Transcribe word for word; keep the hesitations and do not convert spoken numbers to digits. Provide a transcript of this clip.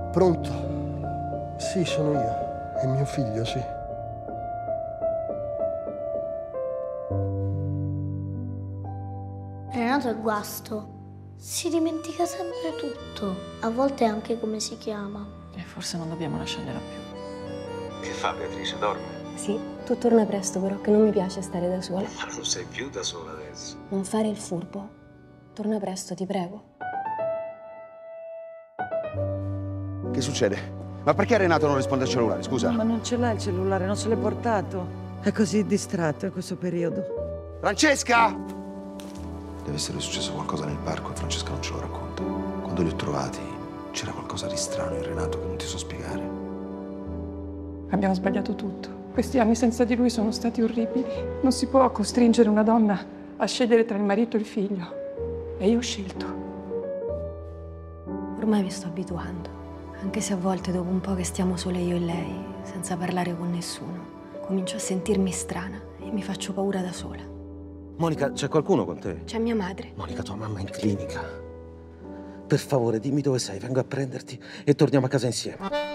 Pronto? Sì, sono io. È mio figlio, sì. Renato è guasto. Si dimentica sempre tutto. A volte anche come si chiama. E forse non dobbiamo lasciargliela più. Che fa Beatrice? Dorme? Sì, tu torna presto però, che non mi piace stare da sola. Ma non sei più da sola adesso. Non fare il furbo. Torna presto, ti prego. Che succede? Ma perché Renato non risponde al cellulare, scusa? Ma non ce l'ha il cellulare, non se l'è portato. È così distratto in questo periodo. Francesca! Deve essere successo qualcosa nel parco e Francesca non ce lo racconta. Quando li ho trovati c'era qualcosa di strano in Renato che non ti so spiegare. Abbiamo sbagliato tutto. Questi anni senza di lui sono stati orribili. Non si può costringere una donna a scegliere tra il marito e il figlio. E io ho scelto. Ormai mi sto abituando. Anche se a volte dopo un po' che stiamo sole io e lei, senza parlare con nessuno, comincio a sentirmi strana e mi faccio paura da sola. Monica, c'è qualcuno con te? C'è mia madre. Monica, tua mamma è in clinica. Per favore, dimmi dove sei, vengo a prenderti e torniamo a casa insieme.